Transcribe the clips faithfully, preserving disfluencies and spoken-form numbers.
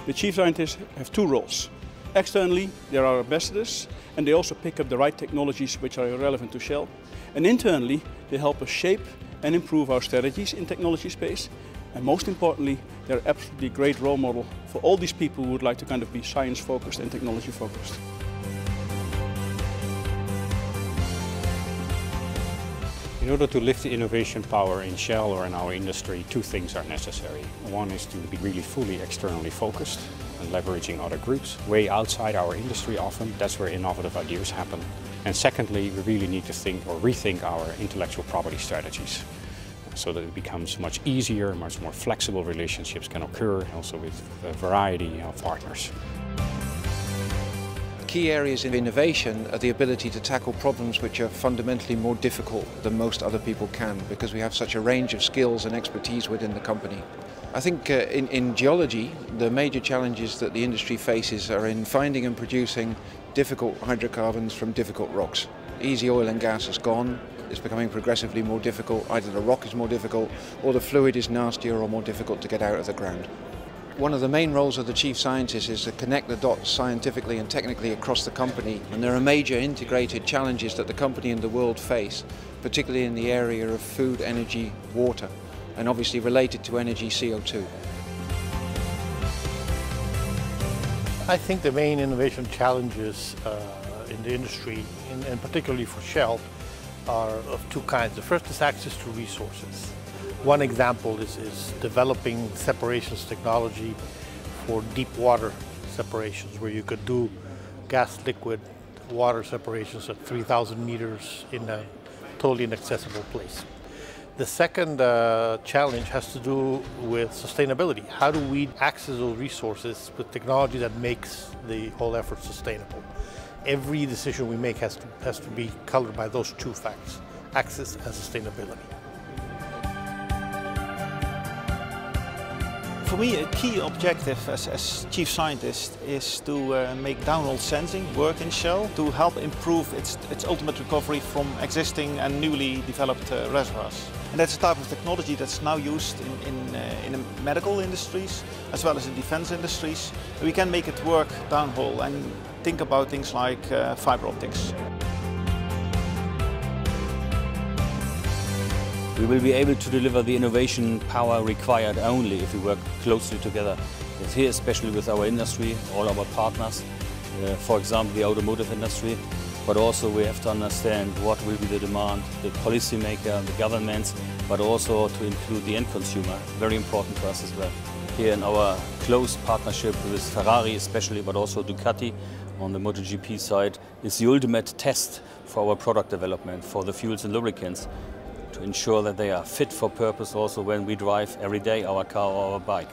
The chief scientists have two roles. Externally, they are our ambassadors, and they also pick up the right technologies which are relevant to Shell. And internally, they help us shape and improve our strategies in technology space. And most importantly, they're absolutely a great role model for all these people who would like to kind of be science-focused and technology-focused. In order to lift the innovation power in Shell or in our industry, two things are necessary. One is to be really fully externally focused and leveraging other groups way outside our industry often. That's where innovative ideas happen. And secondly, we really need to think or rethink our intellectual property strategies so that it becomes much easier, much more flexible relationships can occur also with a variety of partners. Key areas in innovation are the ability to tackle problems which are fundamentally more difficult than most other people can, because we have such a range of skills and expertise within the company. I think uh, in, in geology, the major challenges that the industry faces are in finding and producing difficult hydrocarbons from difficult rocks. Easy oil and gas is gone. It's becoming progressively more difficult. Either the rock is more difficult or the fluid is nastier or more difficult to get out of the ground. One of the main roles of the chief scientist is to connect the dots scientifically and technically across the company. And there are major integrated challenges that the company and the world face, particularly in the area of food, energy, water, and obviously related to energy, C O two. I think the main innovation challenges uh, in the industry, and, and particularly for Shell, are of two kinds. The first is access to resources. One example is, is developing separations technology for deep water separations, where you could do gas liquid water separations at three thousand meters in a totally inaccessible place. The second uh, challenge has to do with sustainability. How do we access those resources with technology that makes the whole effort sustainable? Every decision we make has to, has to be colored by those two facts, access and sustainability. For me, a key objective as, as chief scientist is to uh, make downhole sensing work in Shell to help improve its, its ultimate recovery from existing and newly developed uh, reservoirs. And that's a type of technology that's now used in, in, uh, in the medical industries as well as in defense industries. We can make it work downhole and think about things like uh, fiber optics. We will be able to deliver the innovation power required only if we work closely together. It's here especially with our industry, all our partners, uh, for example the automotive industry, but also we have to understand what will be the demand, the policymaker, the governments, but also to include the end consumer, very important to us as well. Here in our close partnership with Ferrari especially, but also Ducati on the MotoGP side, is the ultimate test for our product development, for the fuels and lubricants, to ensure that they are fit for purpose also when we drive every day our car or our bike.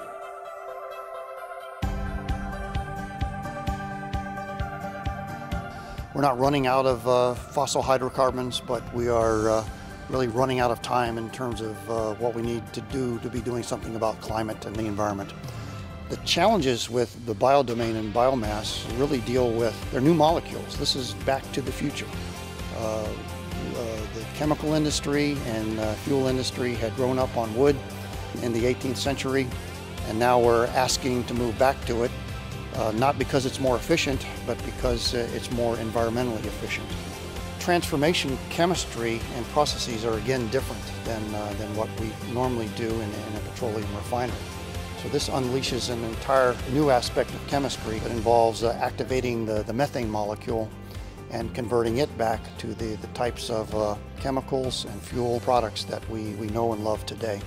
We're not running out of uh, fossil hydrocarbons, but we are uh, really running out of time in terms of uh, what we need to do to be doing something about climate and the environment. The challenges with the biodomain and biomass really deal with their new molecules. This is back to the future. Uh, Uh, the chemical industry and uh, fuel industry had grown up on wood in the eighteenth century, and now we're asking to move back to it, uh, not because it's more efficient, but because uh, it's more environmentally efficient. Transformation chemistry and processes are again different than, uh, than what we normally do in, in a petroleum refinery. So this unleashes an entire new aspect of chemistry that involves uh, activating the, the methane molecule and converting it back to the, the types of uh, chemicals and fuel products that we, we know and love today.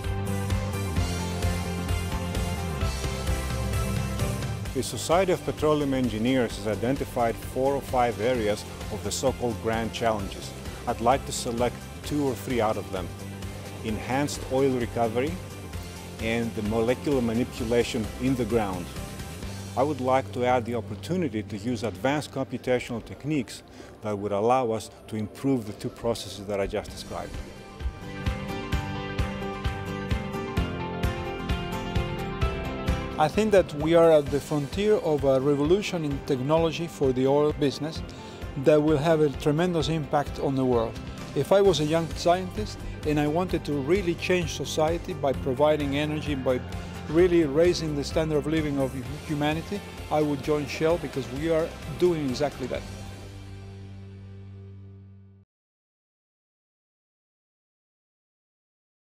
The Society of Petroleum Engineers has identified four or five areas of the so-called grand challenges. I'd like to select two or three out of them. Enhanced oil recovery and the molecular manipulation in the ground. I would like to add the opportunity to use advanced computational techniques that would allow us to improve the two processes that I just described. I think that we are at the frontier of a revolution in technology for the oil business that will have a tremendous impact on the world. If I was a young scientist and I wanted to really change society by providing energy, by really raising the standard of living of humanity, I would join Shell because we are doing exactly that.